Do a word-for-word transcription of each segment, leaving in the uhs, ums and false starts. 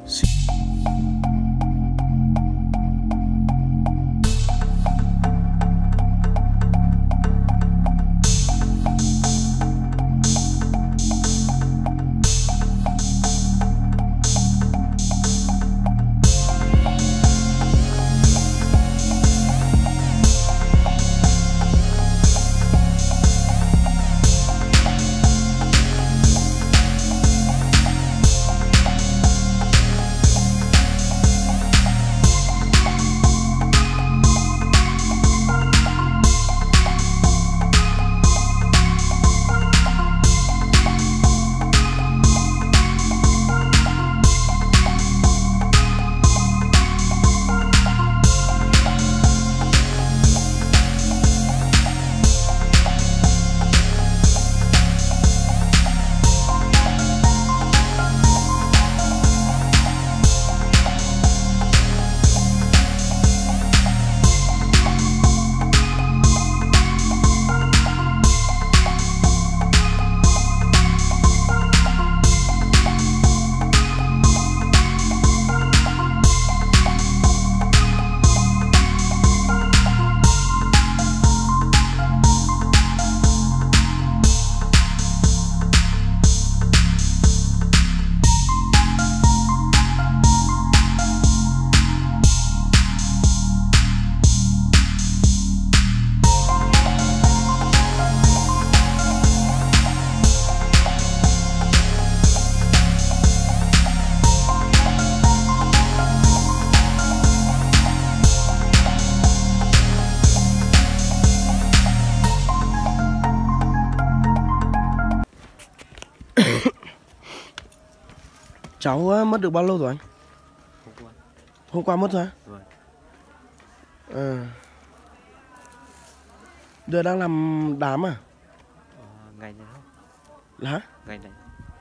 Cháu mất được bao lâu rồi anh? Hôm qua. Hôm qua mất rồi á? Vâng. À. Giờ đang làm đám à? Ờ, ngày này không? Hả? Ngày này.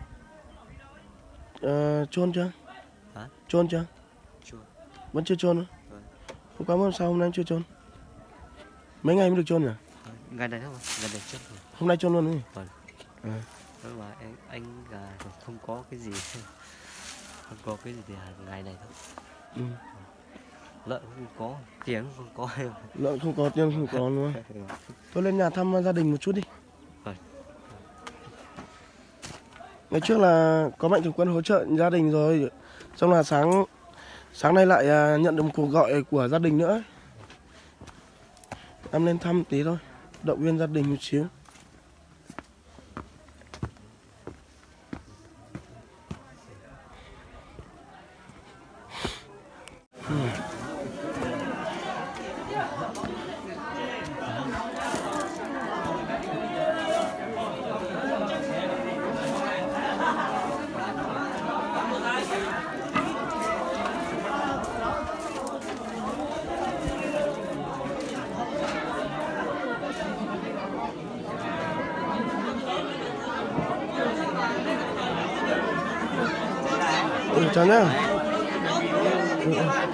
Ờ, chôn chưa? Hả? Chôn chưa? Chưa. Vẫn chưa chôn nữa? Vâng. Hôm qua mất sao hôm nay chưa chôn? Mấy ngày mới được chôn nhỉ? À, ngày này không? Ngày này trước rồi. Hôm nay chôn luôn đấy. Vâng. À. Nhưng mà anh, anh là không có cái gì. Không có cái gì thì ngày này thôi. Ừ. Lợn không có, tiếng không có. Lợn không có, tiền không có luôn. Tôi lên nhà thăm gia đình một chút đi. Vâng. Ngày trước là có Mạnh Thường Quân hỗ trợ gia đình rồi. Xong là sáng sáng nay lại nhận được một cuộc gọi của gia đình nữa. Em lên thăm tí thôi, động viên gia đình một xíu. Ừ, chào nhá. Ừ.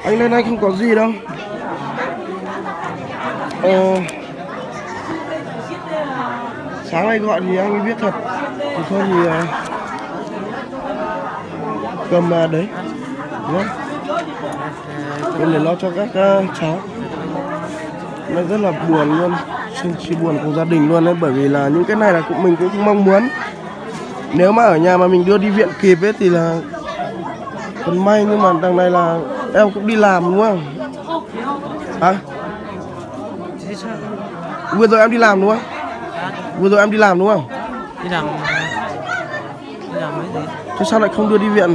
Anh lên anh không có gì đâu. Ờ, sáng nay gọi thì anh biết thật. Thì thôi thì uh, cầm uh, đấy. Đúng không? Cầm để lo cho các uh, cháu. Nó rất là buồn luôn. Xin chia buồn cùng gia đình luôn đấy. Bởi vì là những cái này là cũng mình cũng không mong muốn. Nếu mà ở nhà mà mình đưa đi viện kịp ấy thì là còn may, nhưng mà đằng này là em cũng đi làm đúng không? Hả? Vừa rồi em đi làm đúng không? Vừa rồi em đi làm đúng không? Đi làm đi làm mấy gì? Thế sao lại không đưa đi viện?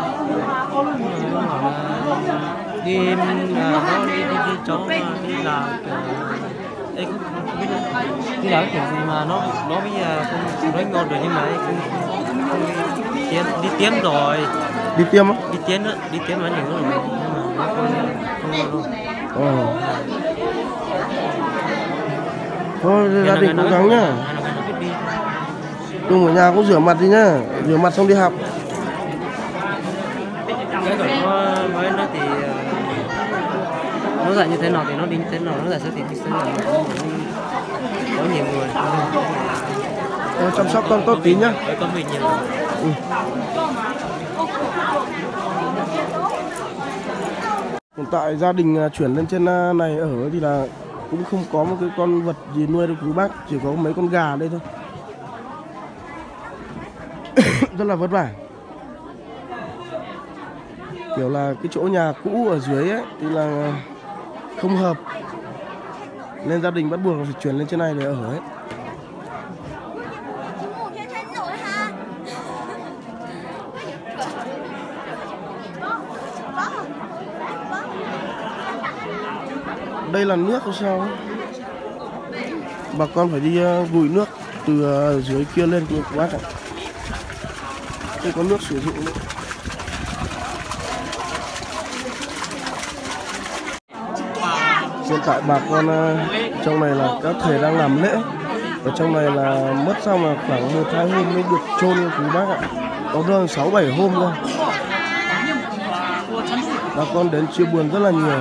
Đi là nó đi đi đi chỗ đi làm kiểu ấy cũng không biết đi làm kiểu gì mà nó nó bây giờ không nói ngon được, nhưng mà ấy không, không, không đi tiêm đi tiêm rồi. Đi tiêm á? Đi tiêm đó, đi tiêm ở nhiều rồi, nhưng mà nó không không ngon luôn. Ờ. Thôi gia đình cố gắng nhá. Cùng ở nhà cũng rửa mặt đi nhá, rửa mặt xong đi học. Cái của nó mới nó thì nó dạy như thế nào thì nó đi như thế nào, nó dạy sẽ thì đi sẽ là có nhiều người. Thôi chăm sóc con tốt tí nhá. Có mình nhiều người. Ừ. Hiện tại gia đình chuyển lên trên này ở thì là cũng không có một cái con vật gì nuôi được quý bác, chỉ có mấy con gà đây thôi. Rất là vất vả. Kiểu là cái chỗ nhà cũ ở dưới ấy thì là không hợp, nên gia đình bắt buộc phải chuyển lên trên này để ở ấy. Đây là nước hay sao? Bà con phải đi uh, gùi nước từ uh, dưới kia lên của bác ạ. Đây có nước sử dụng nữa. Hiện tại bà con uh, trong này là các thầy đang làm lễ. Ở trong này là mất xong là khoảng một hai hôm mới được chôn của bác ạ. Có rơi sáu bảy hôm rồi. Bà con đến chia buồn rất là nhiều.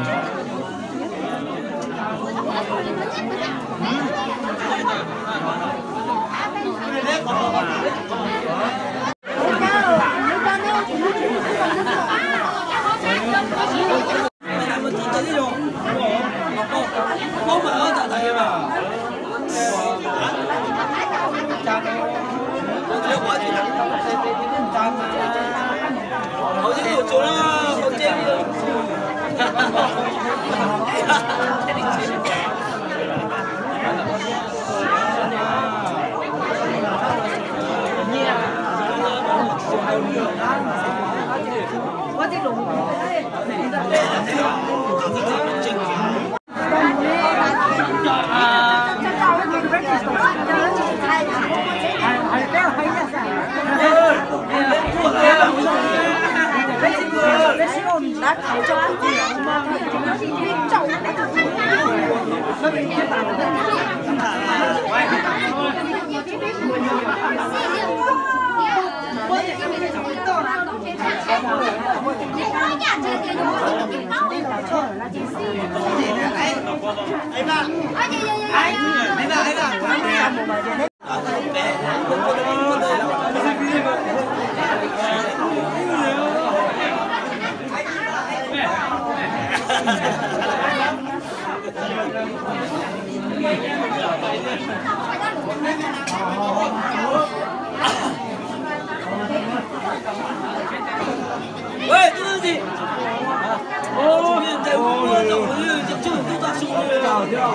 喂，这是你。哦，在屋里走，就就就在树里面搞掉。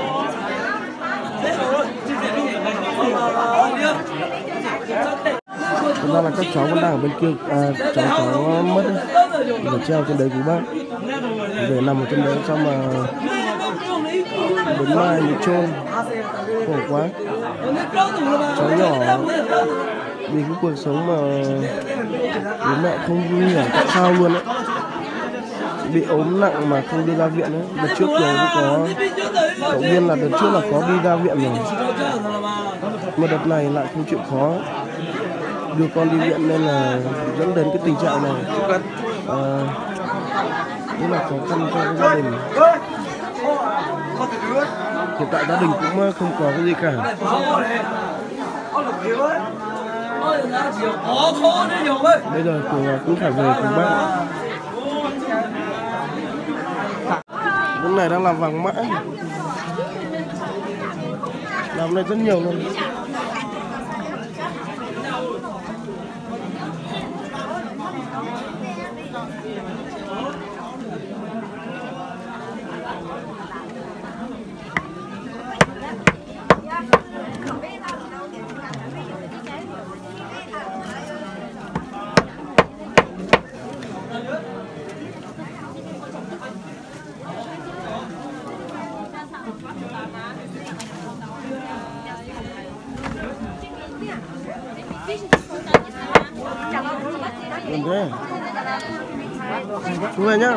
Thật ra là các cháu vẫn đang ở bên kia, à, cháu cháu mất ấy. Để treo trên đấy của bác, để nằm ở trên đấy xong mà đến mai thì chôn, khổ quá. Cháu nhỏ vì cái cuộc sống mà bố mẹ không hiểu tại sao luôn ấy, bị ốm nặng mà không đưa ra viện ấy. Đợt trước rồi cũng có cậu Biên là đợt trước là có đi ra viện rồi, mà đợt này lại không chịu khó đưa con đi viện nên là dẫn đến cái tình trạng này. À, rất là khó khăn cho gia đình. Hiện tại gia đình cũng không có cái gì cả. Bây giờ cũng, cũng phải về cùng bác. Lúc này đang làm vàng mã, làm này rất nhiều luôn. Làm thế. Chú về nhá.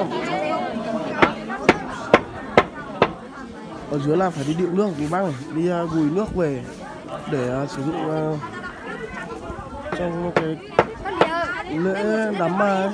Ở dưới là phải đi điệu nước cùng bác này, đi uh, gùi nước về để uh, sử dụng uh, trong cái lễ đám ma ấy.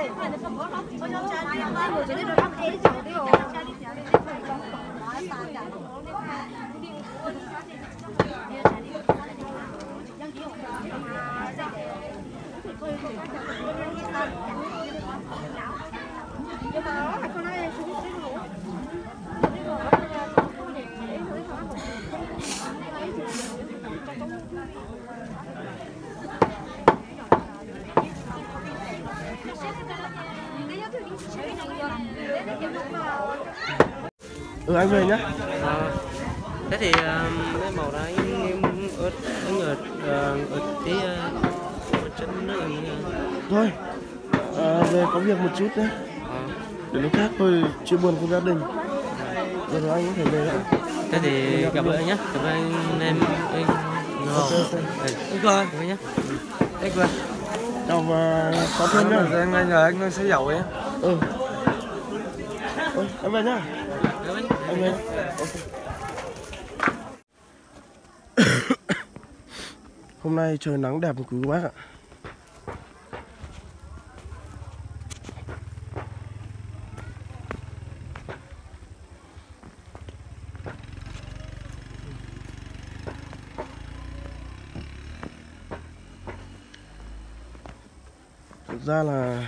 Ừ, anh về nhá. À, thế thì uh, cái màu đấy em ớt anh ở ở tí uh, chân nữa. Thôi à, về có việc một chút đấy. À. Để lúc khác tôi chia buồn cùng gia đình. Rồi, rồi anh có thể về nữa. Thế thì gặp lại nhé. Gặp lại anh em anh. Ok, ok. Anh coi nhé. Anh coi. Chào và có thêm nhá. Anh anh nhờ anh sẽ dậu nhé. Ừ. Ôi, em về nhá. Anh về. Okay. Hôm nay trời nắng đẹp quý cô bác ạ. Thực ra là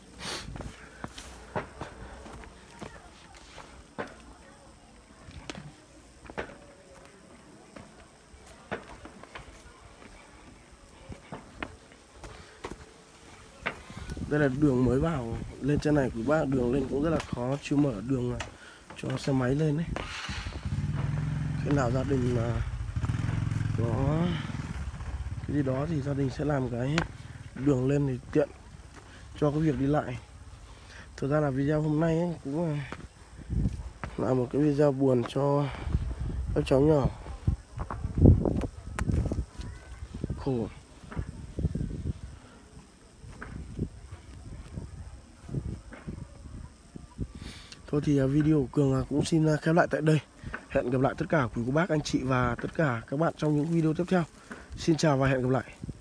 đây là đường mới vào lên trên này quý bác, đường lên cũng rất là khó, chưa mở đường cho xe máy lên đấy. Khi nào gia đình mà có cái gì đó thì gia đình sẽ làm cái đường lên thì tiện cho cái việc đi lại. Thực ra là video hôm nay ấy cũng là một cái video buồn cho các cháu nhỏ khổ. Thôi thì video của Cường cũng xin khép lại tại đây. Hẹn gặp lại tất cả quý cô bác, anh chị và tất cả các bạn trong những video tiếp theo. Xin chào và hẹn gặp lại.